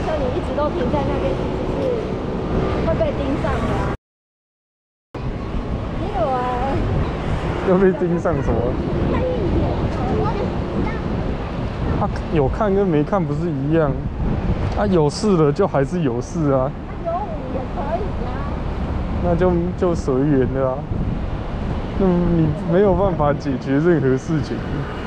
车你一直都停在那边，其实是会被盯上的啊。你以为？ 要被盯上什么？ 看一眼， 他有看跟没看不是一样？他有事了就还是有事啊。 有舞也可以啊。 那就随缘的啊。你没有办法解决任何事情。